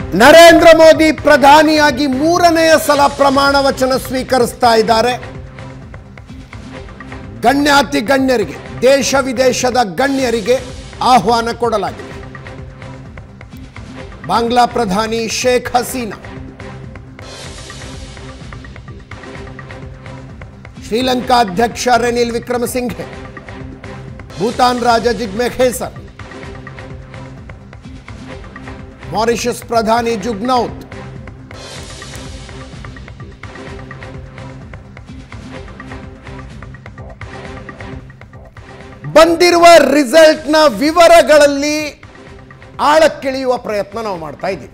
ನರೇಂದ್ರ ಮೋದಿ ಪ್ರಧಾನಿಯಾಗಿ ಮೂರನೆಯ ಸಲ ಪ್ರಮಾಣ ವಚನ ಸ್ವೀಕರಿಸ್ತಾ ಇದ್ದಾರೆ. ಗಣ್ಯಾತಿ ಗಣ್ಯರಿಗೆ, ದೇಶ ವಿದೇಶದ ಗಣ್ಯರಿಗೆ ಆಹ್ವಾನ ಕೊಡಲಾಗಿದೆ. ಬಾಂಗ್ಲಾ ಪ್ರಧಾನಿ ಶೇಖ್ ಹಸೀನಾ, ಶ್ರೀಲಂಕಾ ಅಧ್ಯಕ್ಷ ರನಿಲ್ ವಿಕ್ರಮಸಿಂಘೆ, ಭೂತಾನ್ ರಾಜ ಜಿಗ್ಮೆ ಖೇಸರ್, ಮಾರಿಷಸ್ ಪ್ರಧಾನಿ ಜುಗ್ನೌತ್, ಬಂದಿರುವ ರಿಸಲ್ಟ್ನ ವಿವರಗಳಲ್ಲಿ ಆಳಕ್ಕಿಳಿಯುವ ಪ್ರಯತ್ನ ನಾವು ಮಾಡ್ತಾ ಇದ್ದೀವಿ.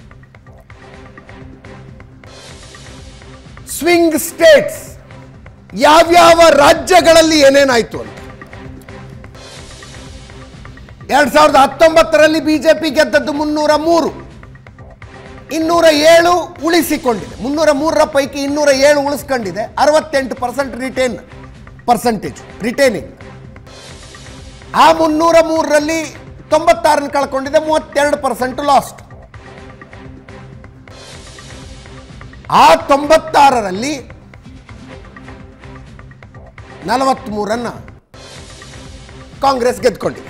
ಸ್ವಿಂಗ್ ಸ್ಟೇಟ್ಸ್, ಯಾವ್ಯಾವ ರಾಜ್ಯಗಳಲ್ಲಿ ಏನೇನಾಯ್ತು ಅಂತ. 2019ರಲ್ಲಿ ಬಿಜೆಪಿ ಗೆದ್ದದ್ದು 303, 207 ಉಳಿಸಿಕೊಂಡಿದೆ. 303ರ ಪೈಕಿ 207 ಉಳಿಸ್ಕೊಂಡಿದೆ. 68% ರಿಟೇನಿಂಗ್. ಆ 303ರಲ್ಲಿ 96 ಕಳ್ಕೊಂಡಿದೆ, 32% ಲಾಸ್ಟ್. ಆ 96ರಲ್ಲಿ 43 ಕಾಂಗ್ರೆಸ್ ಗೆದ್ಕೊಂಡಿದೆ.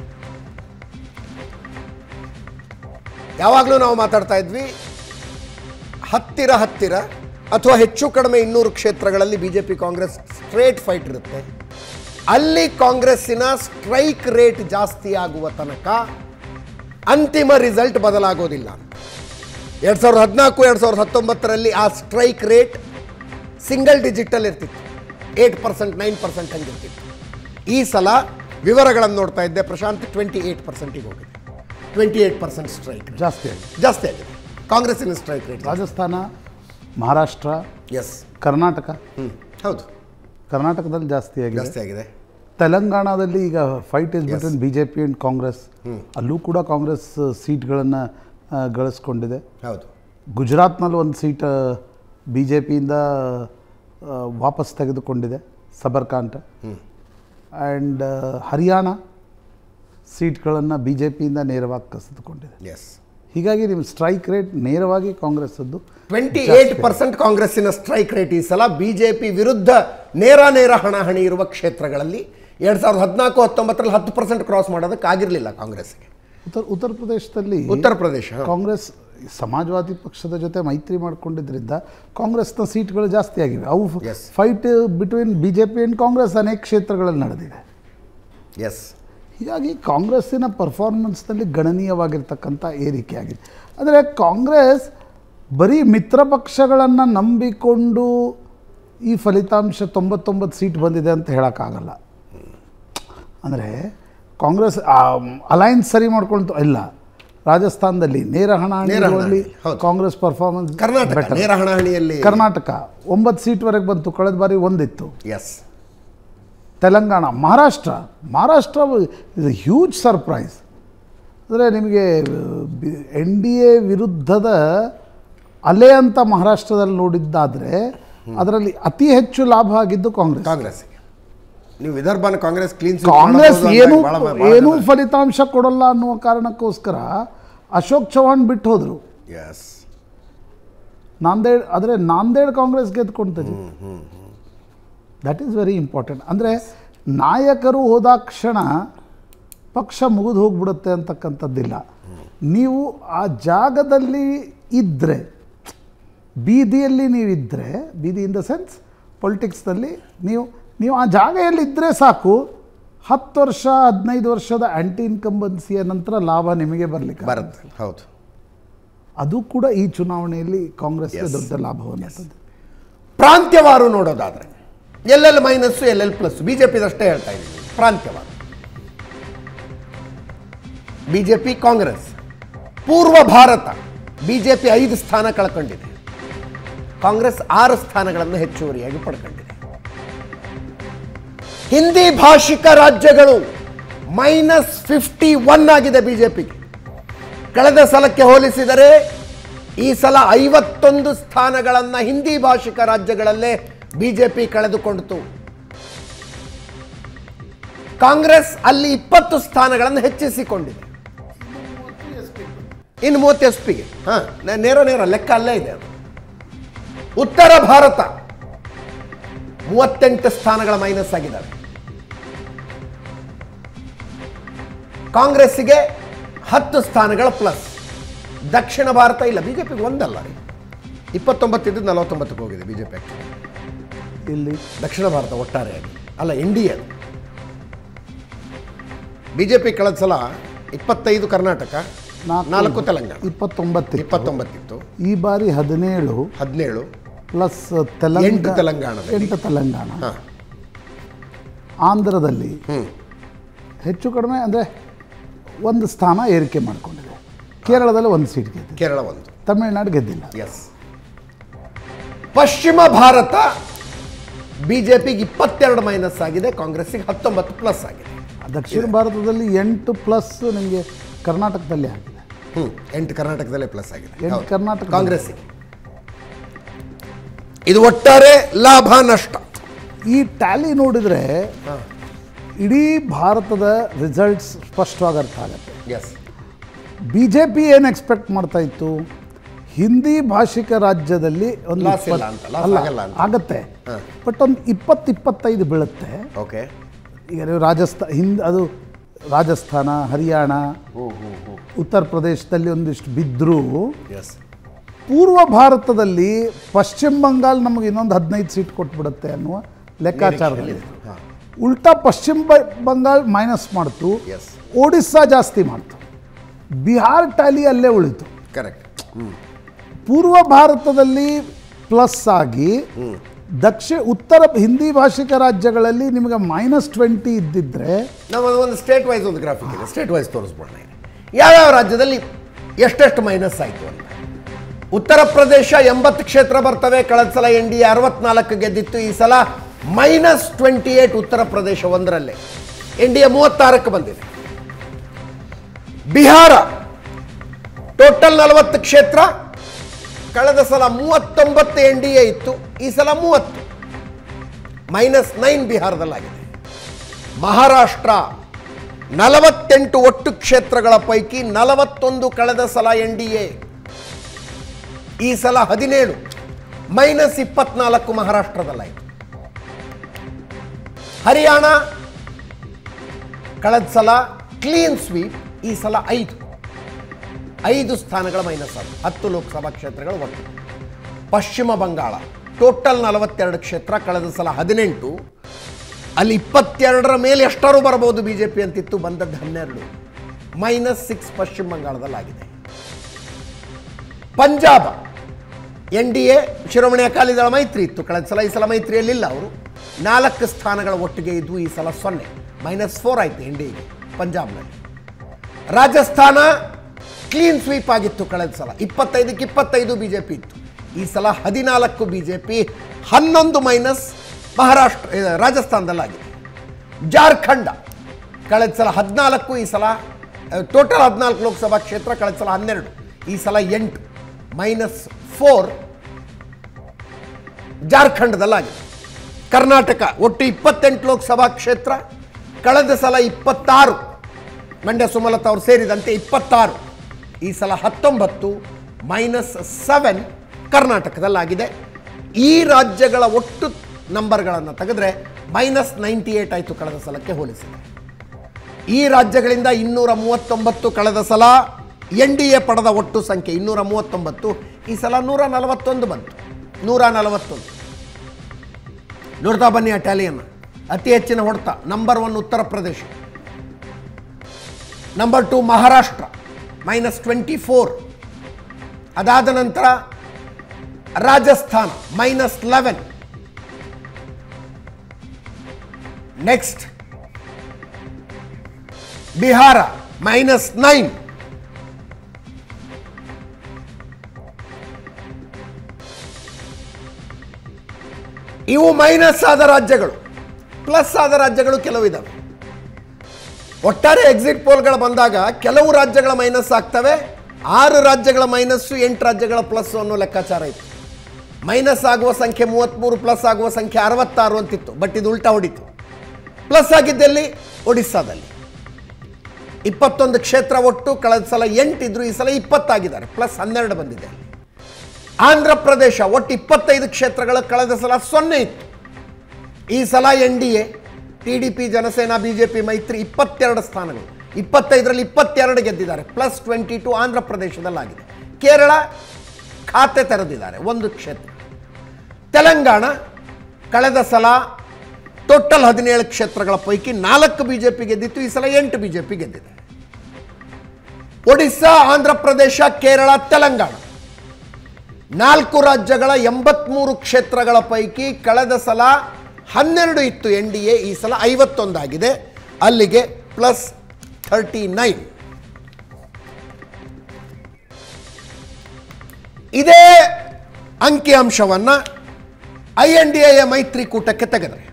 ಯಾವಾಗಲೂ ನಾವು ಮಾತಾಡ್ತಾ ಇದ್ವಿ, ಹತ್ತಿರ ಅಥವಾ ಹೆಚ್ಚು ಕಡಿಮೆ 200 ಕ್ಷೇತ್ರಗಳಲ್ಲಿ ಬಿಜೆಪಿ ಕಾಂಗ್ರೆಸ್ ಸ್ಟ್ರೇಟ್ ಫೈಟ್ ಇರುತ್ತೆ. ಅಲ್ಲಿ ಕಾಂಗ್ರೆಸ್ಸಿನ ಸ್ಟ್ರೈಕ್ ರೇಟ್ ಜಾಸ್ತಿ ಆಗುವ ತನಕ ಅಂತಿಮ ರಿಸಲ್ಟ್ ಬದಲಾಗೋದಿಲ್ಲ. 2014-2019ರಲ್ಲಿ ಆ ಸ್ಟ್ರೈಕ್ ರೇಟ್ ಸಿಂಗಲ್ ಡಿಜಿಟಲ್ ಇರ್ತಿತ್ತು, 8%, 9% ಹಂಗಿರ್ತಿತ್ತು. ಈ ಸಲ ವಿವರಗಳನ್ನು ನೋಡ್ತಾ ಇದ್ದೆ ಪ್ರಶಾಂತ್, 28%ಗೆ ಹೋಗಿದೆ. 28% ಸ್ಟ್ರೈಕ್ ಜಾಸ್ತಿ ಆಗಿದೆ ಕಾಂಗ್ರೆಸ್ಸಿನ strike rate. Rajasthan, Maharashtra, yes, Karnataka, ಹೌದು, ಕರ್ನಾಟಕದಲ್ಲಿ ಜಾಸ್ತಿ ಆಗಿದೆ. ತೆಲಂಗಾಣದಲ್ಲಿ ಈಗ fight is between BJP and Congress. ಅಲ್ಲೂ ಕೂಡ ಕಾಂಗ್ರೆಸ್ ಸೀಟ್ಗಳನ್ನು ಗಳಿಸ್ಕೊಂಡಿದೆ. ಹೌದು. ಗುಜರಾತ್ನಲ್ಲಿ ಒಂದು ಸೀಟ್ ಬಿಜೆಪಿಯಿಂದ ವಾಪಸ್ ತೆಗೆದುಕೊಂಡಿದೆ, ಸಬರ್ಕಾಂಠ. ಆ್ಯಂಡ್ ಹರಿಯಾಣ ಸೀಟ್ಗಳನ್ನು ಬಿಜೆಪಿಯಿಂದ ನೇರವಾಗಿ ಕಸಿದುಕೊಂಡಿದೆ. ಎಸ್, ಹೀಗಾಗಿ ನಿಮ್ಮ ಸ್ಟ್ರೈಕ್ ರೇಟ್ ನೇರವಾಗಿ ಕಾಂಗ್ರೆಸ್ಸದ್ದು 28% ಕಾಂಗ್ರೆಸ್ಸಿನ ಸ್ಟ್ರೈಕ್ ರೇಟ್ ಈ ಸಲ. ಬಿಜೆಪಿ ವಿರುದ್ಧ ನೇರ ಹಣಾಹಣಿ ಇರುವ ಕ್ಷೇತ್ರಗಳಲ್ಲಿ 2014-19ರಲ್ಲಿ 10% ಕ್ರಾಸ್ ಮಾಡೋದಕ್ಕಾಗಿರಲಿಲ್ಲ ಕಾಂಗ್ರೆಸ್ಗೆ. ಉತ್ತರ ಪ್ರದೇಶದಲ್ಲಿ ಕಾಂಗ್ರೆಸ್ ಸಮಾಜವಾದಿ ಪಕ್ಷದ ಜೊತೆ ಮೈತ್ರಿ ಮಾಡಿಕೊಂಡಿದ್ದರಿಂದ ಕಾಂಗ್ರೆಸ್ನ ಸೀಟ್ಗಳು ಜಾಸ್ತಿ ಆಗಿವೆ. ಅವು fight between BJP and Congress ಅನೇಕ ಕ್ಷೇತ್ರಗಳಲ್ಲಿ ನಡೆದಿದೆ. ಎಸ್, ಹೀಗಾಗಿ ಕಾಂಗ್ರೆಸ್ಸಿನ ಪರ್ಫಾರ್ಮೆನ್ಸ್ನಲ್ಲಿ ಗಣನೀಯವಾಗಿರ್ತಕ್ಕಂಥ ಏರಿಕೆ ಆಗಿದೆ. ಅಂದರೆ ಕಾಂಗ್ರೆಸ್ ಬರೀ ಮಿತ್ರ ಪಕ್ಷಗಳನ್ನು ನಂಬಿಕೊಂಡು ಈ ಫಲಿತಾಂಶ 99 ಸೀಟ್ ಬಂದಿದೆ ಅಂತ ಹೇಳೋಕ್ಕಾಗಲ್ಲ. ಅಂದರೆ ಕಾಂಗ್ರೆಸ್ ಅಲೈನ್ಸ್ ಸರಿ ಮಾಡ್ಕೊಳ್ತು ಇಲ್ಲ. ರಾಜಸ್ಥಾನದಲ್ಲಿ ನೇರ ಹಣಾಹಣಿಯಲ್ಲಿ ಕಾಂಗ್ರೆಸ್ ಪರ್ಫಾರ್ಮೆನ್ಸ್, ಕರ್ನಾಟಕ 9 ಸೀಟ್ವರೆಗೆ ಬಂತು, ಕಳೆದ ಬಾರಿ 1 ಇತ್ತು. Yes, Telangana, Maharashtra is a huge surprise. ಅಂದರೆ ನಿಮಗೆ NDA ವಿರುದ್ಧದ ಅಲೆ ಅಂತ ಮಹಾರಾಷ್ಟ್ರದಲ್ಲಿ ನೋಡಿದ್ದಾದರೆ ಅದರಲ್ಲಿ ಅತಿ ಹೆಚ್ಚು ಲಾಭ ಆಗಿದ್ದು ಕಾಂಗ್ರೆಸ್. ನೀವು ವಿದರ್ಭನ ಕಾಂಗ್ರೆಸ್ ಏನೂ ಫಲಿತಾಂಶ ಕೊಡಲ್ಲ ಅನ್ನುವ ಕಾರಣಕ್ಕೋಸ್ಕರ ಅಶೋಕ್ ಚೌಹಾಣ್ ಬಿಟ್ಟು ಹೋದರು. ಎಸ್, ನಾಂದೇಡ್ ಕಾಂಗ್ರೆಸ್ ಗೆದ್ಕೊಳ್ತದೆ. That is very important. ಅಂದರೆ ನಾಯಕರು ಹೋದಾಕ್ಷಣ ಪಕ್ಷ ಮುಗಿದು ಹೋಗ್ಬಿಡುತ್ತೆ ಅಂತಕ್ಕಂಥದ್ದಿಲ್ಲ. ನೀವು ಆ ಜಾಗದಲ್ಲಿ ಇದ್ದರೆ, ಬೀದಿಯಲ್ಲಿ ನೀವಿದ್ದರೆ, ಬೀದಿ ಇನ್ ದ ಸೆನ್ಸ್ ಪೊಲಿಟಿಕ್ಸ್ನಲ್ಲಿ ನೀವು ಆ ಜಾಗೆಯಲ್ಲಿದ್ದರೆ ಸಾಕು. 10 ವರ್ಷ 15 ವರ್ಷದ ಆ್ಯಂಟಿ ಇನ್ಕಂಬನ್ಸಿಯ ನಂತರ ಲಾಭ ನಿಮಗೆ ಬರಲಿಕ್ಕೆ ಬರುತ್ತೆ. ಹೌದು, ಅದು ಕೂಡ ಈ ಚುನಾವಣೆಯಲ್ಲಿ ಕಾಂಗ್ರೆಸ್ಗೆ ದೊಡ್ಡ ಲಾಭವನ್ನು. ಪ್ರಾಂತ್ಯವಾರು ನೋಡೋದಾದರೆ ಎಲ್ಲೆಲ್ಲಿ ಮೈನಸ್ಸು, ಎಲ್ಲೆಲ್ಲಿ ಪ್ಲಸ್ಸು, ಬಿಜೆಪಿದಷ್ಟೇ ಹೇಳ್ತಾ ಇದ್ದೀನಿ. ಪ್ರಾಂತ್ಯವಾರು ಬಿಜೆಪಿ ಕಾಂಗ್ರೆಸ್. ಪೂರ್ವ ಭಾರತ ಬಿಜೆಪಿ 5 ಸ್ಥಾನ ಕಳ್ಕೊಂಡಿದೆ, ಕಾಂಗ್ರೆಸ್ 6 ಸ್ಥಾನಗಳನ್ನು ಹೆಚ್ಚುವರಿಯಾಗಿ ಪಡ್ಕೊಂಡಿದೆ. ಹಿಂದಿ ಭಾಷಿಕ ರಾಜ್ಯಗಳು -51 ಆಗಿದೆ ಬಿಜೆಪಿಗೆ. ಕಳೆದ ಸಲಕ್ಕೆ ಹೋಲಿಸಿದರೆ ಈ ಸಲ 51 ಸ್ಥಾನಗಳನ್ನು ಹಿಂದಿ ಭಾಷಿಕ ರಾಜ್ಯಗಳಲ್ಲೇ ಬಿಜೆಪಿ ಕಳೆದುಕೊಂಡಿತು. ಕಾಂಗ್ರೆಸ್ ಅಲ್ಲಿ 20 ಸ್ಥಾನಗಳನ್ನು ಹೆಚ್ಚಿಸಿಕೊಂಡಿದೆ. ಇನ್ನು 30 SP-ಗೆ. ನೇರ ಲೆಕ್ಕ ಅಲ್ಲೇ ಇದೆ ಅದು. ಉತ್ತರ ಭಾರತ 38 ಸ್ಥಾನಗಳ ಮೈನಸ್ ಆಗಿದ್ದಾವೆ. ಕಾಂಗ್ರೆಸ್ಸಿಗೆ 10 ಸ್ಥಾನಗಳ ಪ್ಲಸ್. ದಕ್ಷಿಣ ಭಾರತ ಇಲ್ಲ, ಬಿಜೆಪಿಗೆ ಒಂದಲ್ಲ ರೀ, 29 ಇದ್ದು 49ಕ್ಕೆ ಹೋಗಿದೆ ಬಿಜೆಪಿ. ಇಲ್ಲಿ ದಕ್ಷಿಣ ಭಾರತ ಒಟ್ಟಾರೆಯಾಗಿ ಅಲ್ಲ, NDA. ಬಿಜೆಪಿ ಕಳೆದ ಸಲ 25 ಕರ್ನಾಟಕ, 4 ತೆಲಂಗಾಣ, 29 ಇತ್ತು. ಈ ಬಾರಿ 17 ಪ್ಲಸ್ 8 ತೆಲಂಗಾಣ. ಆಂಧ್ರದಲ್ಲಿ ಹೆಚ್ಚು ಕಡಿಮೆ ಅಂದರೆ 1 ಸ್ಥಾನ ಏರಿಕೆ ಮಾಡಿಕೊಂಡಿದೆ. ಕೇರಳದಲ್ಲಿ 1 ಸೀಟ್ ಗೆದ್ದಿದೆ. ಕೇರಳ 1, ತಮಿಳುನಾಡು ಗೆದ್ದಿಲ್ಲ. ಎಸ್. ಪಶ್ಚಿಮ ಭಾರತ ಬಿಜೆಪಿಗೆ 22 ಮೈನಸ್ ಆಗಿದೆ, ಕಾಂಗ್ರೆಸ್ಸಿಗೆ 19 ಪ್ಲಸ್ ಆಗಿದೆ. ದಕ್ಷಿಣ ಭಾರತದಲ್ಲಿ 8 ಪ್ಲಸ್ ನಿಮಗೆ ಕರ್ನಾಟಕದಲ್ಲಿ ಆಗಿದೆ. 8 ಕರ್ನಾಟಕದಲ್ಲೇ ಪ್ಲಸ್ ಆಗಿದೆ. 8 ಕರ್ನಾಟಕ ಕಾಂಗ್ರೆಸ್ಸಿಗೆ. ಇದು ಒಟ್ಟಾರೆ ಲಾಭ ನಷ್ಟ. ಈ ಟ್ಯಾಲಿ ನೋಡಿದರೆ ಇಡೀ ಭಾರತದ ರಿಸಲ್ಟ್ಸ್ ಸ್ಪಷ್ಟವಾಗಿ ಅರ್ಥ ಆಗುತ್ತೆ. ಎಸ್. ಬಿಜೆಪಿ ಏನು ಎಕ್ಸ್ಪೆಕ್ಟ್ ಮಾಡ್ತಾ ಇತ್ತು, ಹಿಂದಿ ಭಾಷಿಕ ರಾಜ್ಯದಲ್ಲಿ ಒಂದು ಆಗತ್ತೆ, ಬಟ್ ಒಂದು 20-25 ಬೀಳುತ್ತೆ. ಓಕೆ. ಈಗ ನೀವು ಅದು ರಾಜಸ್ಥಾನ, ಹರಿಯಾಣ, ಉತ್ತರ ಪ್ರದೇಶದಲ್ಲಿ ಒಂದಿಷ್ಟು ಬಿದ್ದರೂ ಪೂರ್ವ ಭಾರತದಲ್ಲಿ ಪಶ್ಚಿಮ ಬಂಗಾಳ ನಮಗೆ ಇನ್ನೊಂದು 15 ಸೀಟ್ ಕೊಟ್ಬಿಡುತ್ತೆ ಅನ್ನುವ ಲೆಕ್ಕಾಚಾರದಲ್ಲಿ. ಉಲ್ಟಾ ಪಶ್ಚಿಮ ಬಂಗಾಳ ಮೈನಸ್ ಮಾಡ್ತು, ಒಡಿಸ್ಸಾ ಜಾಸ್ತಿ ಮಾಡ್ತು, ಬಿಹಾರ್ ಟ್ಯಾಲಿ ಅಲ್ಲೇ ಉಳಿತು. ಕರೆಕ್ಟ್. ಪೂರ್ವ ಭಾರತದಲ್ಲಿ ಪ್ಲಸ್ ಆಗಿ ಉತ್ತರ ಹಿಂದಿ ಭಾಷಿಕ ರಾಜ್ಯಗಳಲ್ಲಿ ನಿಮಗೆ -20 ಇದ್ದಿದ್ರೆ, ನಾವು ಒಂದು ಸ್ಟೇಟ್ ವೈಸ್ ಒಂದು ಗ್ರಾಫಿಕ್ ಇದೆ, ಸ್ಟೇಟ್ ವೈಸ್ ತೋರಿಸ್ಬೋಣ. ಯಾವ್ಯಾವ ರಾಜ್ಯದಲ್ಲಿ ಎಷ್ಟೆಷ್ಟು ಮೈನಸ್ ಆಯಿತು ಅಂತ. ಉತ್ತರ ಪ್ರದೇಶ 80 ಕ್ಷೇತ್ರ ಬರ್ತವೆ. ಕಳೆದ ಸಲ NDA 64 ಗೆದ್ದಿತ್ತು. ಈ ಸಲ -28 ಉತ್ತರ ಪ್ರದೇಶ 1ರಲ್ಲೇ. NDA 36ಕ್ಕೆ ಬಂದಿದೆ. ಬಿಹಾರ ಟೋಟಲ್ 40 ಕ್ಷೇತ್ರ. ಕಳೆದ ಸಲ 39 NDA ಇತ್ತು, ಈ ಸಲ 30, -9 ಬಿಹಾರದಲ್ಲಾಗಿದೆ. ಮಹಾರಾಷ್ಟ್ರ 48 ಒಟ್ಟು ಕ್ಷೇತ್ರಗಳ ಪೈಕಿ 41 ಕಳೆದ ಸಲ NDA, ಈ ಸಲ 17, -24 ಮಹಾರಾಷ್ಟ್ರದಲ್ಲಾಯಿತು. ಹರಿಯಾಣ ಕಳೆದ ಸಲ ಕ್ಲೀನ್ ಸ್ವೀಪ್, ಈ ಸಲ 5 ಸ್ಥಾನಗಳ ಮೈನಸ್ ಆದ 10 ಲೋಕಸಭಾ ಕ್ಷೇತ್ರಗಳು ಒಟ್ಟು. ಪಶ್ಚಿಮ ಬಂಗಾಳ ಟೋಟಲ್ 42 ಕ್ಷೇತ್ರ, ಕಳೆದ ಸಲ 18, ಅಲ್ಲಿ 22ರ ಮೇಲೆ ಎಷ್ಟರೂ ಬರಬಹುದು ಬಿಜೆಪಿ ಅಂತಿತ್ತು, ಬಂದದ್ದು 12, -6 ಪಶ್ಚಿಮ ಬಂಗಾಳದಲ್ಲಾಗಿದೆ. ಪಂಜಾಬ್ NDA ಶಿರೋಮಣಿ ಅಕಾಲಿ ದಳ ಮೈತ್ರಿ ಇತ್ತು ಕಳೆದ ಸಲ, ಈ ಸಲ ಮೈತ್ರಿಯಲ್ಲಿಲ್ಲ ಅವರು. 4 ಸ್ಥಾನಗಳ ಒಟ್ಟಿಗೆ ಇದ್ದು, ಈ ಸಲ 0, -4 ಆಯಿತು NDAಗೆ ಪಂಜಾಬ್ನಲ್ಲಿ. ರಾಜಸ್ಥಾನ ಕ್ಲೀನ್ ಸ್ವೀಪ್ ಆಗಿತ್ತು ಕಳೆದ ಸಲ, 25ಕ್ಕೆ 25 ಬಿಜೆಪಿ ಇತ್ತು, ಈ ಸಲ 14 ಬಿಜೆಪಿ, 11 ಮೈನಸ್ ರಾಜಸ್ಥಾನದಲ್ಲಾಗಿದೆ. ಜಾರ್ಖಂಡ ಕಳೆದ ಸಲ 14, ಈ ಸಲ ಟೋಟಲ್ 14 ಲೋಕಸಭಾ ಕ್ಷೇತ್ರ, ಕಳೆದ ಸಲ 12, ಈ ಸಲ 8, -4 ಜಾರ್ಖಂಡದಲ್ಲಾಗಿದೆ. ಕರ್ನಾಟಕ ಒಟ್ಟು 28 ಲೋಕಸಭಾ ಕ್ಷೇತ್ರ, ಕಳೆದ ಸಲ 26, ಮಂಡ್ಯ ಸುಮಲತಾ ಅವರು ಸೇರಿದಂತೆ 26, ಈ ಸಲ 19, -7 ಕರ್ನಾಟಕದಲ್ಲಾಗಿದೆ. ಈ ರಾಜ್ಯಗಳ ಒಟ್ಟು ನಂಬರ್ಗಳನ್ನು ತೆಗೆದ್ರೆ -98 ಆಯಿತು ಕಳೆದ ಸಲಕ್ಕೆ ಹೋಲಿಸಿದೆ. ಈ ರಾಜ್ಯಗಳಿಂದ 239 ಕಳೆದ ಸಲ NDA ಪಡೆದ ಒಟ್ಟು ಸಂಖ್ಯೆ 239, ಈ ಸಲ 141 ಬಂತು. 141 ನೋಡ್ತಾ ಬನ್ನಿ ಆ ಟ್ಯಾಲಿಯನ್ನು. ಅತಿ ಹೆಚ್ಚಿನ ಹೊಡೆತ ನಂಬರ್ 1 ಉತ್ತರ ಪ್ರದೇಶ, ನಂಬರ್ 2 ಮಹಾರಾಷ್ಟ್ರ -24, ಅದಾದ ನಂತರ ರಾಜಸ್ಥಾನ -11, ನೆಕ್ಸ್ಟ್ ಬಿಹಾರ -9, ಇವು ಮೈನಸ್ ಆದ ರಾಜ್ಯಗಳು. ಪ್ಲಸ್ ಆದ ರಾಜ್ಯಗಳು ಕೆಲವು ಇದ್ದಾವೆ. ಒಟ್ಟಾರೆ ಎಕ್ಸಿಟ್ ಪೋಲ್ಗಳು ಬಂದಾಗ ಕೆಲವು ರಾಜ್ಯಗಳ ಮೈನಸ್ ಆಗ್ತವೆ, 6 ರಾಜ್ಯಗಳ ಮೈನಸ್ಸು, 8 ರಾಜ್ಯಗಳ ಪ್ಲಸ್ ಅನ್ನೋ ಲೆಕ್ಕಾಚಾರ ಇತ್ತು. ಮೈನಸ್ ಆಗುವ ಸಂಖ್ಯೆ 33, ಪ್ಲಸ್ ಆಗುವ ಸಂಖ್ಯೆ 66 ಅಂತಿತ್ತು. ಬಟ್ ಇದು ಉಲ್ಟಾ ಹೊಡಿತು. ಪ್ಲಸ್ ಆಗಿದ್ದಲ್ಲಿ ಒಡಿಸ್ಸಾದಲ್ಲಿ, 21 ಕ್ಷೇತ್ರ ಒಟ್ಟು, ಕಳೆದ ಸಲ 8 ಇದ್ರು, ಈ ಸಲ 20 ಆಗಿದ್ದಾರೆ, ಪ್ಲಸ್ 12 ಬಂದಿದೆ. ಆಂಧ್ರ ಪ್ರದೇಶ ಒಟ್ಟು 25 ಕ್ಷೇತ್ರಗಳು, ಕಳೆದ ಸಲ 0 ಇತ್ತು. ಈ ಸಲ NDA TDP ಜನಸೇನಾ BJP ಮೈತ್ರಿ 22 ಸ್ಥಾನಗಳು, 25ರಲ್ಲಿ 22 ಗೆದ್ದಿದ್ದಾರೆ, ಪ್ಲಸ್ 22 ಆಂಧ್ರ ಪ್ರದೇಶದಲ್ಲಾಗಿದೆ. ಕೇರಳ ಖಾತೆ ತೆರೆದಿದ್ದಾರೆ 1 ಕ್ಷೇತ್ರ. ತೆಲಂಗಾಣ ಕಳೆದ ಸಲ ಟೋಟಲ್ 17 ಕ್ಷೇತ್ರಗಳ ಪೈಕಿ 4 BJP ಗೆದ್ದಿತ್ತು, ಈ ಸಲ 8 BJP ಗೆದ್ದಿದೆ. ಒಡಿಸ್ಸಾ, ಆಂಧ್ರ ಪ್ರದೇಶ, ಕೇರಳ, ತೆಲಂಗಾಣ 4 ರಾಜ್ಯಗಳ 83 ಕ್ಷೇತ್ರಗಳ ಪೈಕಿ ಕಳೆದ ಸಲ 12 ಇತ್ತು NDA, ಈ ಸಲ 51 ಆಗಿದೆ, ಅಲ್ಲಿಗೆ ಪ್ಲಸ್ 39. ಇದೇ ಅಂಕಿಅಂಶವನ್ನು INDA ಮೈತ್ರಿಕೂಟಕ್ಕೆ ತೆಗೆದರೆ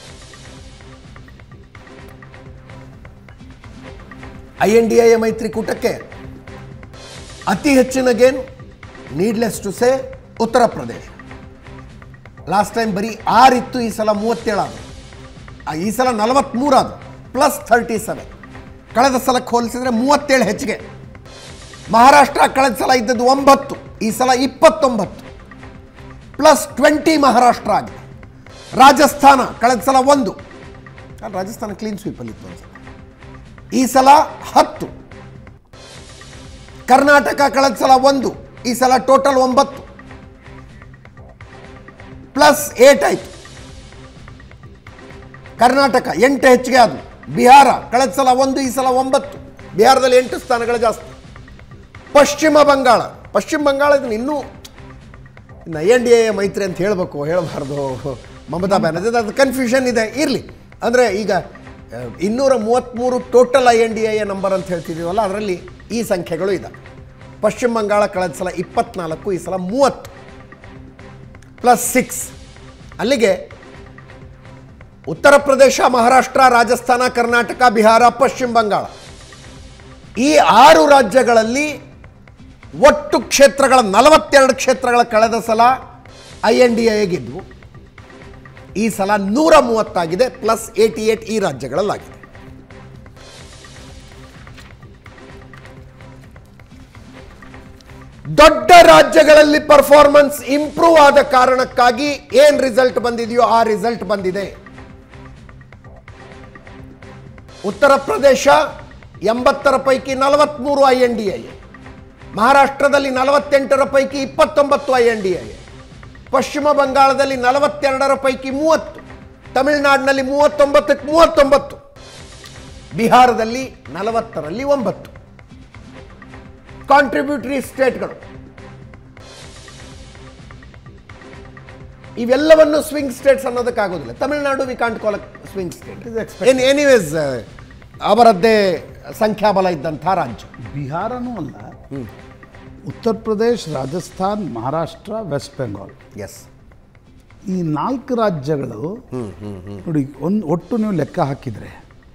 INDA ಮೈತ್ರಿಕೂಟಕ್ಕೆ ಅತಿ ಹೆಚ್ಚಿನ gain, needless to say, Uttar Pradesh. Last time ಬರೀ 6 ಇತ್ತು, ಈ ಸಲ 37 ಆದರು, ಈ ಸಲ 43 ಆದರು, ಪ್ಲಸ್ 37. ಕಳೆದ ಸಲಕ್ಕೆ ಹೋಲಿಸಿದರೆ 37 ಹೆಚ್ಚಿಗೆ. ಮಹಾರಾಷ್ಟ್ರ ಕಳೆದ ಸಲ ಇದ್ದದ್ದು 9, ಈ ಸಲ 29, ಪ್ಲಸ್ 20 ಮಹಾರಾಷ್ಟ್ರ ಆಗಿದೆ. ರಾಜಸ್ಥಾನ ಕಳೆದ ಸಲ 1, ರಾಜಸ್ಥಾನ ಕ್ಲೀನ್ ಸ್ವೀಪಲ್ಲಿತ್ತು ಅನ್ಸುತ್ತೆ, ಈ ಸಲ 10. ಕರ್ನಾಟಕ ಕಳೆದ ಸಲ 1, ಈ ಸಲ ಟೋಟಲ್ 9, ಪ್ಲಸ್ 8 ಆಯಿತು. ಕರ್ನಾಟಕ 8 ಹೆಚ್ಚಿಗೆ ಆದವು. ಬಿಹಾರ ಕಳೆದ ಸಲ 1, ಈ ಸಲ 9, ಬಿಹಾರದಲ್ಲಿ 8 ಸ್ಥಾನಗಳು ಜಾಸ್ತಿ. ಪಶ್ಚಿಮ ಬಂಗಾಳ ಇದನ್ನು ಇನ್ನೂ INDA ಮೈತ್ರಿ ಅಂತ ಹೇಳಬೇಕು ಹೇಳಬಾರ್ದು, ಮಮತಾ ಬ್ಯಾನರ್ಜಿ, ಅದು ಕನ್ಫ್ಯೂಷನ್ ಇದೆ, ಇರಲಿ. ಅಂದರೆ ಈಗ 233 ಟೋಟಲ್ INDA ನಂಬರ್ ಅಂತ ಹೇಳ್ತಿದ್ದೀವಲ್ಲ, ಅದರಲ್ಲಿ ಈ ಸಂಖ್ಯೆಗಳು ಇದ್ದಾವೆ. ಪಶ್ಚಿಮ ಬಂಗಾಳ ಕಳೆದ ಸಲ 24, ಈ ಸಲ 30, ಪ್ಲಸ್ 6. ಅಲ್ಲಿಗೆ ಉತ್ತರ ಪ್ರದೇಶ, ಮಹಾರಾಷ್ಟ್ರ, ರಾಜಸ್ಥಾನ, ಕರ್ನಾಟಕ, ಬಿಹಾರ, ಪಶ್ಚಿಮ ಬಂಗಾಳ ಈ 6 ರಾಜ್ಯಗಳಲ್ಲಿ ಒಟ್ಟು ಕ್ಷೇತ್ರಗಳ 42 ಕ್ಷೇತ್ರಗಳ ಕಳೆದ ಸಲ INDA ಗೆದ್ವು, ಈ ಸಲ 130 ಆಗಿದೆ, ಪ್ಲಸ್ 88 ಈ ರಾಜ್ಯಗಳಲ್ಲಾಗಿದೆ. ದೊಡ್ಡ ರಾಜ್ಯಗಳಲ್ಲಿ ಪರ್ಫಾರ್ಮೆನ್ಸ್ ಇಂಪ್ರೂವ್ ಆದ ಕಾರಣಕ್ಕಾಗಿ ಏನು ರಿಸಲ್ಟ್ ಬಂದಿದೆಯೋ ಆ ರಿಸಲ್ಟ್ ಬಂದಿದೆ. ಉತ್ತರ ಪ್ರದೇಶ 80ರ ಪೈಕಿ 43 INDA, ಮಹಾರಾಷ್ಟ್ರದಲ್ಲಿ 48ರ ಪೈಕಿ 29 INDA, ಪಶ್ಚಿಮ ಬಂಗಾಳದಲ್ಲಿ 42ರ ಪೈಕಿ 30, ತಮಿಳುನಾಡಿನಲ್ಲಿ 39ಕ್ಕೆ 39, ಬಿಹಾರದಲ್ಲಿ 40ರಲ್ಲಿ 9 ಕಾಂಟ್ರಿಬ್ಯೂಟರಿ ಸ್ಟೇಟ್ಗಳು. ಇವೆಲ್ಲವನ್ನು ಸ್ವಿಂಗ್ ಸ್ಟೇಟ್ಸ್ ಅನ್ನೋದಕ್ಕಾಗೋದಿಲ್ಲ. Tamil Nadu we can't call swing state, anyways ಅವರದ್ದೇ ಸಂಖ್ಯಾಬಲ ಇದ್ದಂಥ ರಾಜ್ಯ. ಬಿಹಾರನೂ ಅಲ್ಲ, ಉತ್ತರ ಪ್ರದೇಶ್, ರಾಜಸ್ಥಾನ್, ಮಹಾರಾಷ್ಟ್ರ, ವೆಸ್ಟ್ ಬೆಂಗಾಲ್, ಎಸ್, ಈ 4 ರಾಜ್ಯಗಳು ನೋಡಿ, ಒಟ್ಟು ನೀವು ಲೆಕ್ಕ ಹಾಕಿದರೆ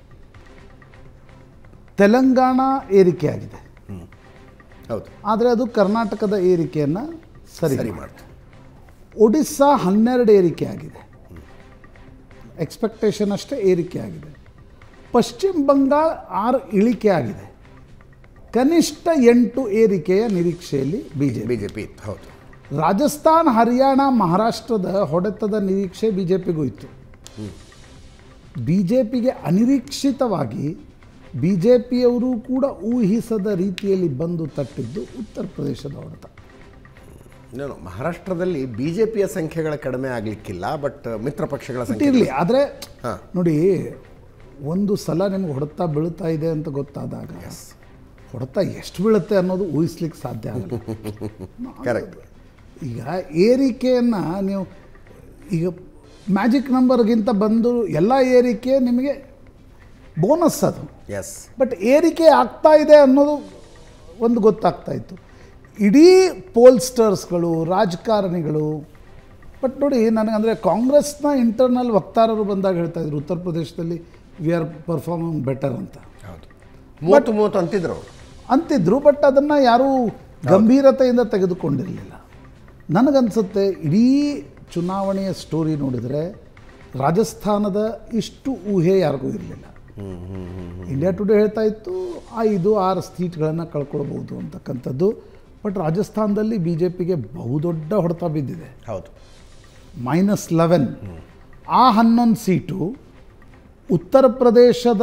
ತೆಲಂಗಾಣ ಏರಿಕೆ ಆಗಿದೆ, ಹೌದು, ಆದರೆ ಅದು ಕರ್ನಾಟಕದ ಏರಿಕೆಯನ್ನು ಸರಿ ಮಾಡ್ತು. ಒಡಿಸ್ಸಾ 12 ಏರಿಕೆ ಆಗಿದೆ, ಎಕ್ಸ್ಪೆಕ್ಟೇಷನ್ ಅಷ್ಟೇ ಏರಿಕೆ ಆಗಿದೆ. ಪಶ್ಚಿಮ ಬಂಗಾಳ 6 ಇಳಿಕೆ ಆಗಿದೆ, ಕನಿಷ್ಠ 8 ಏರಿಕೆಯ ನಿರೀಕ್ಷೆಯಲ್ಲಿ ಬಿಜೆಪಿ. ಹೌದು, ರಾಜಸ್ಥಾನ್, ಹರಿಯಾಣ, ಮಹಾರಾಷ್ಟ್ರದ ಹೊಡೆತದ ನಿರೀಕ್ಷೆ ಬಿಜೆಪಿಗೂ ಇತ್ತು. ಬಿಜೆಪಿಗೆ ಅನಿರೀಕ್ಷಿತವಾಗಿ ಬಿಜೆಪಿಯವರು ಕೂಡ ಊಹಿಸದ ರೀತಿಯಲ್ಲಿ ಬಂದು ತಟ್ಟಿದ್ದು ಉತ್ತರ ಪ್ರದೇಶದ ಹೊಡೆತ. ಮಹಾರಾಷ್ಟ್ರದಲ್ಲಿ ಬಿಜೆಪಿಯ ಸಂಖ್ಯೆಗಳ ಕಡಿಮೆ ಆಗಲಿಕ್ಕಿಲ್ಲ, ಬಟ್ ಮಿತ್ರ ಪಕ್ಷಗಳ ಸಂಖ್ಯೆ ಇರಲಿ. ಆದರೆ ನೋಡಿ, ಒಂದು ಸಲ ನಿಮ್ಗೆ ಹೊಡೆತ ಬೀಳ್ತಾ ಇದೆ ಅಂತ ಗೊತ್ತಾದಾಗ ಹೊಡೆತ ಎಷ್ಟು ಬೀಳುತ್ತೆ ಅನ್ನೋದು ಊಹಿಸ್ಲಿಕ್ಕೆ ಸಾಧ್ಯ ಆಗಲ್ಲ. ಕರೆಕ್ಟ್. ಈಗ ಏರಿಕೆಯನ್ನು ನೀವು ಈಗ ಮ್ಯಾಜಿಕ್ ನಂಬರ್ಗಿಂತ ಬಂದು ಎಲ್ಲ ಏರಿಕೆ ನಿಮಗೆ ಬೋನಸ್ ಅದು. ಎಸ್, ಬಟ್ ಏರಿಕೆ ಆಗ್ತಾ ಇದೆ ಅನ್ನೋದು ಒಂದು ಗೊತ್ತಾಗ್ತಾ ಇತ್ತು. ಇಡೀ ಪೋಲ್ಸ್ಟರ್ಸ್ಗಳು, ರಾಜಕಾರಣಿಗಳು. ಬಟ್ ನೋಡಿ, ನನಗಂದರೆ ಕಾಂಗ್ರೆಸ್ನ ಇಂಟರ್ನಲ್ ವಕ್ತಾರರು ಬಂದಾಗ ಹೇಳ್ತಾ ಇದ್ರು ಉತ್ತರ ಪ್ರದೇಶದಲ್ಲಿ ವಿ ಆರ್ ಪರ್ಫಾರ್ಮಿಂಗ್ ಬೆಟರ್ ಅಂತ. ಹೌದು, 30 ಅಂತಿದ್ರು. ಬಟ್ ಅದನ್ನು ಯಾರೂ ಗಂಭೀರತೆಯಿಂದ ತೆಗೆದುಕೊಂಡಿರಲಿಲ್ಲ. ನನಗನ್ಸುತ್ತೆ ಇಡೀ ಚುನಾವಣೆಯ ಸ್ಟೋರಿ ನೋಡಿದರೆ ರಾಜಸ್ಥಾನದ ಇಷ್ಟು ಊಹೆ ಯಾರಿಗೂ ಇರಲಿಲ್ಲ. ಇಂಡಿಯಾ ಟುಡೇ ಹೇಳ್ತಾ ಇತ್ತು 5-6 ಸೀಟ್ಗಳನ್ನು ಕಳ್ಕೊಳ್ಬೋದು ಅಂತಕ್ಕಂಥದ್ದು. ಬಟ್ ರಾಜಸ್ಥಾನದಲ್ಲಿ ಬಿ ಜೆ ಪಿಗೆ ಬಹುದೊಡ್ಡ ಹೊಡೆತ ಬಿದ್ದಿದೆ. ಹೌದು, -11. ಆ 11 ಸೀಟು ಉತ್ತರ ಪ್ರದೇಶದ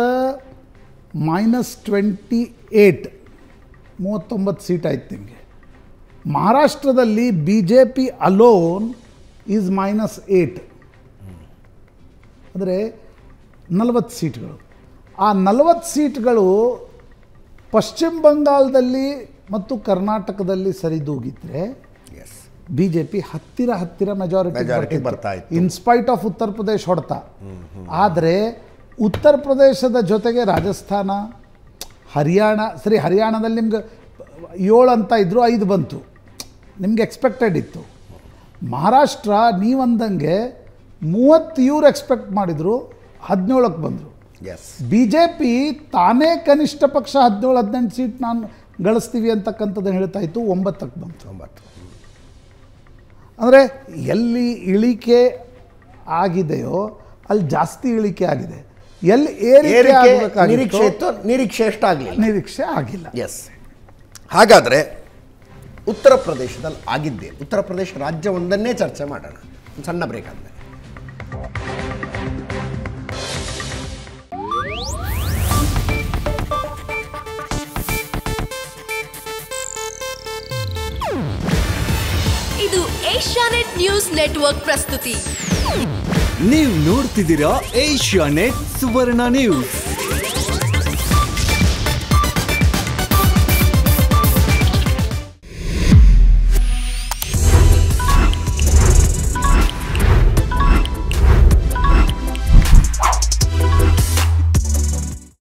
-28, 39 ಸೀಟ್ ಆಯ್ತು ನಿಮಗೆ. ಮಹಾರಾಷ್ಟ್ರದಲ್ಲಿ B J P alone is -8, ಅಂದರೆ 40 ಸೀಟ್ಗಳು. ಆ 40 ಸೀಟ್ಗಳು ಪಶ್ಚಿಮ ಬಂಗಾಳದಲ್ಲಿ ಮತ್ತು ಕರ್ನಾಟಕದಲ್ಲಿ ಸರಿದೂಗಿದ್ರೆ ಎಸ್, ಬಿ ಜೆ ಪಿ ಹತ್ತಿರ ಮೆಜಾರಿಟಿ ಬರ್ತಾ ಇತ್ತು, ಇನ್ಸ್ಪೈಟ್ ಆಫ್ ಉತ್ತರ ಪ್ರದೇಶ್ ಹೊಡೆತ. ಆದರೆ ಉತ್ತರ ಪ್ರದೇಶದ ಜೊತೆಗೆ ರಾಜಸ್ಥಾನ, ಹರಿಯಾಣ, ಸರಿ ಹರಿಯಾಣದಲ್ಲಿ ನಿಮ್ಗೆ 7 ಅಂತ ಇದ್ದರು, 5 ಬಂತು, ನಿಮ್ಗೆ ಎಕ್ಸ್ಪೆಕ್ಟೆಡ್ ಇತ್ತು. ಮಹಾರಾಷ್ಟ್ರ ನೀವಂದಂಗೆ 30 ಇವ್ರು ಎಕ್ಸ್ಪೆಕ್ಟ್ ಮಾಡಿದರು, 17ಕ್ಕೆ ಬಂದರು. ಎಸ್, ಬಿ ಜೆ ಪಿ ತಾನೇ ಕನಿಷ್ಠ ಪಕ್ಷ 17-18 ಸೀಟ್ ನಾನು ಗಳಿಸ್ತೀವಿ ಅಂತಕ್ಕಂಥದ್ದನ್ನು ಹೇಳ್ತಾ ಇತ್ತು, 9ಕ್ಕೆ ಬಂತು. 9. ಅಂದರೆ ಎಲ್ಲಿ ಇಳಿಕೆ ಆಗಿದೆಯೋ ಅಲ್ಲಿ ಜಾಸ್ತಿ ಇಳಿಕೆ ಆಗಿದೆ. ಎಲ್ಲಿ ನಿರೀಕ್ಷೆ ಇತ್ತು, ನಿರೀಕ್ಷೆ ಎಷ್ಟಾಗಲಿಲ್ಲ, ನಿರೀಕ್ಷೆ ಆಗಿಲ್ಲ. ಎಸ್. ಹಾಗಾದರೆ ಉತ್ತರ ಪ್ರದೇಶದಲ್ಲಿ ಆಗಿದ್ದೆ, ಉತ್ತರ ಪ್ರದೇಶ ರಾಜ್ಯ ಒಂದನ್ನೇ ಚರ್ಚೆ ಮಾಡೋಣ, ಒಂದು ಸಣ್ಣ ಬ್ರೇಕ್ ಆದಮೇಲೆ. ಇದು ಏಷ್ಯಾನೆಟ್ ನ್ಯೂಸ್ ನೆಟ್ವರ್ಕ್ ಪ್ರಸ್ತುತಿ. ನೀವು ನೋಡ್ತಿದ್ದೀರಾ ಏಷ್ಯಾನೆಟ್ ಸುವರ್ಣ ನ್ಯೂಸ್.